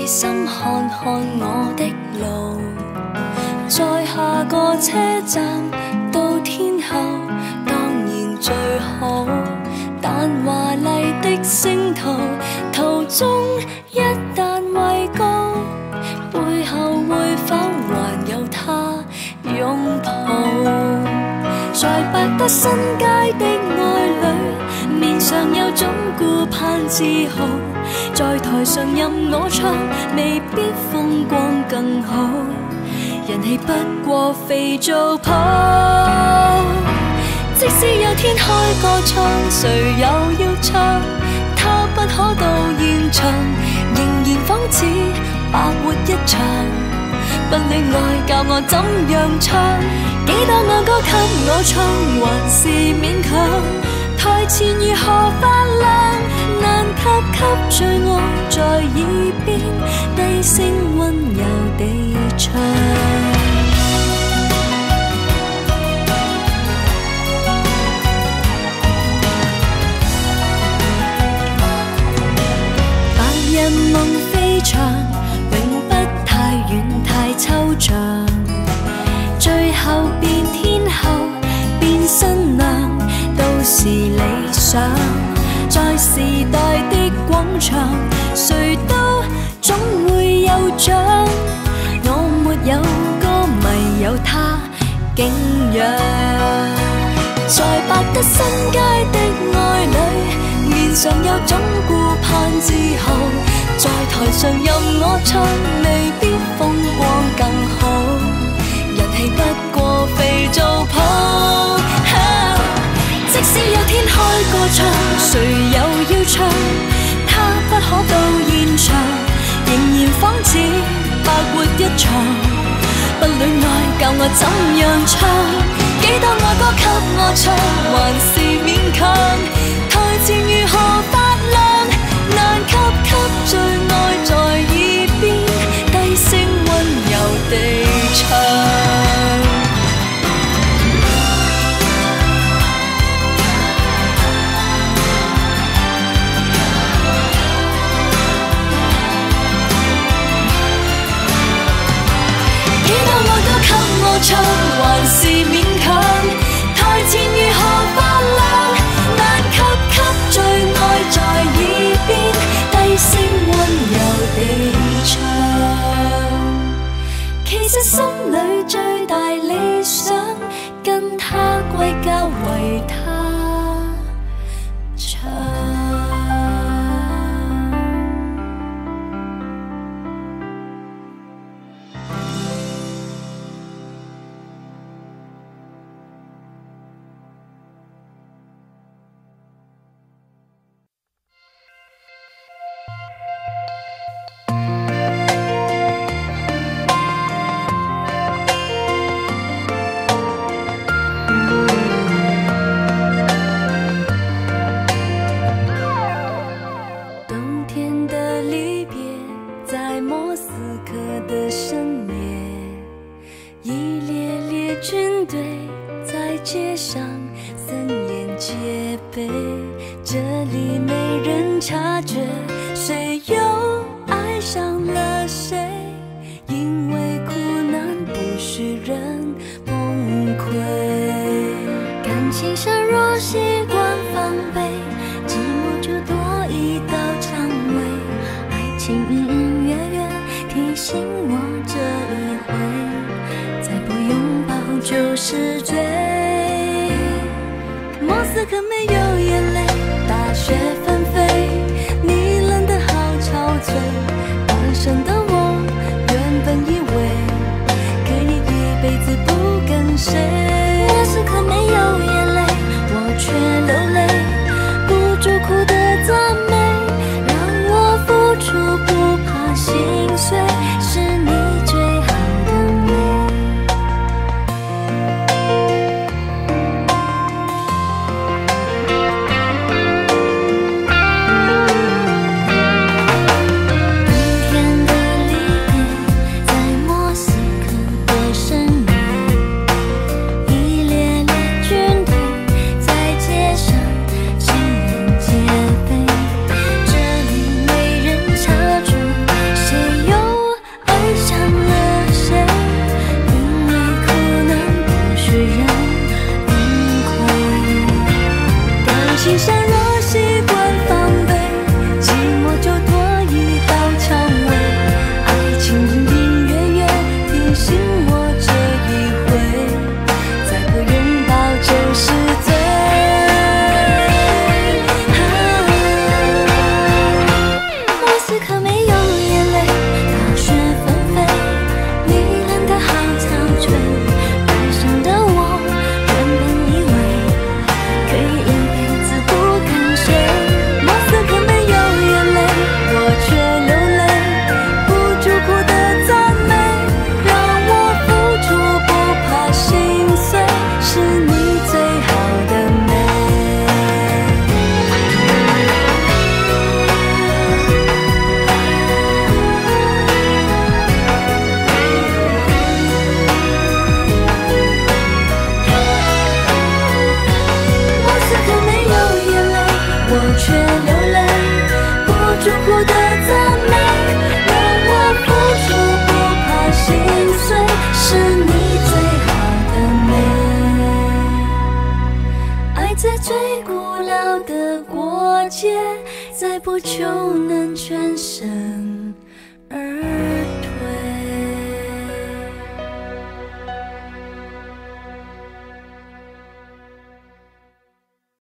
心看看我的路，在下個車站到天后當然最好，但華麗的星途途中一旦畏高，背後會否還有他擁抱？在百德新街的愛侶，面上有種顧盼自豪，在台上任我唱，未必風光更好，人氣不過肥皂泡。即使有天開個唱，誰又要唱？他不可到現場，仍然仿似白活一場。不戀愛教我怎樣唱，幾多愛歌給我唱，還是勉強。台前如何發亮，難及給最愛在耳邊低聲溫柔地唱。夢飛翔，永不太遠太抽象，最後變天后變新娘都是理想。在時代的廣場，誰都總會有獎。我沒有歌迷，有他敬仰。在百德新街的愛侶，面上有種顧盼自豪，在台上任我唱，未必風光更好，人氣不過肥皂泡。即使有天開個唱，誰又要唱？他不可到現場，仍然仿似白活一場。不戀愛教我怎樣唱，幾多愛歌給我唱，還是勉強。台前如何發亮，難及給最愛在耳邊低聲溫柔地唱。幾多愛歌給我唱，還是勉強。台前如何發亮，難及給最愛在耳邊低聲溫柔地唱。其實心裏最大理想，跟他歸家為他唱。 的过节，再不就能全身而